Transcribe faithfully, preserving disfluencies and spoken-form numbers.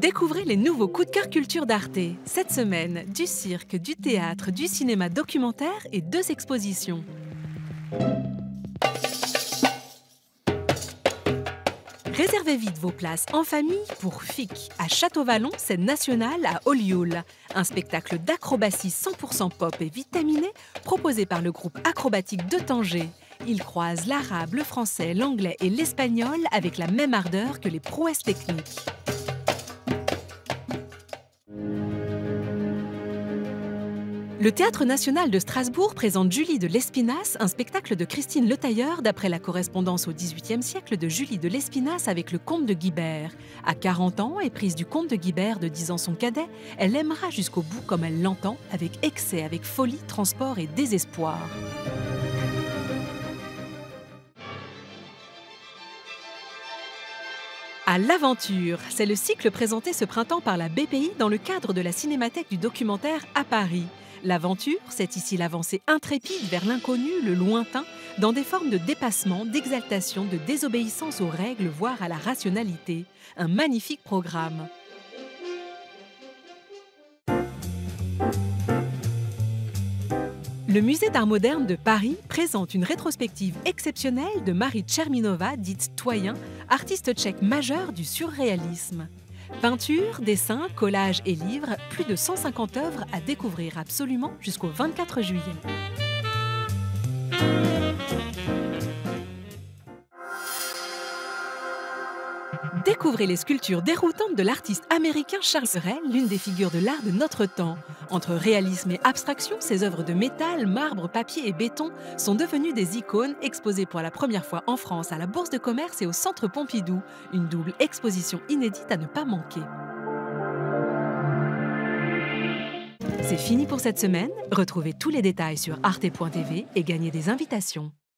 Découvrez les nouveaux coups de cœur culture d'Arte. Cette semaine, du cirque, du théâtre, du cinéma documentaire et deux expositions. Réservez vite vos places en famille pour F I C, à Château-Vallon, scène nationale à Olioul. Un spectacle d'acrobatie cent pour cent pop et vitaminé proposé par le groupe acrobatique de Tanger. Il croise l'arabe, le français, l'anglais et l'espagnol avec la même ardeur que les prouesses techniques. Le Théâtre national de Strasbourg présente Julie de Lespinasse, un spectacle de Christine Letailleur d'après la correspondance au dix-huitième siècle de Julie de Lespinasse avec le comte de Guibert. À quarante ans, éprise du comte de Guibert de dix ans son cadet, elle l'aimera jusqu'au bout comme elle l'entend, avec excès, avec folie, transport et désespoir. À l'aventure, c'est le cycle présenté ce printemps par la B P I dans le cadre de la Cinémathèque du documentaire à Paris. L'aventure, c'est ici l'avancée intrépide vers l'inconnu, le lointain, dans des formes de dépassement, d'exaltation, de désobéissance aux règles, voire à la rationalité. Un magnifique programme. Le Musée d'art moderne de Paris présente une rétrospective exceptionnelle de Marie Tcherminova, dite Toyen, artiste tchèque majeure du surréalisme. Peinture, dessins, collages et livres, plus de cent cinquante œuvres à découvrir absolument jusqu'au vingt-quatre juillet. Découvrez les sculptures déroutantes de l'artiste américain Charles Ray, l'une des figures de l'art de notre temps. Entre réalisme et abstraction, ses œuvres de métal, marbre, papier et béton sont devenues des icônes exposées pour la première fois en France à la Bourse de commerce et au Centre Pompidou. Une double exposition inédite à ne pas manquer. C'est fini pour cette semaine. Retrouvez tous les détails sur arte point t v et gagnez des invitations.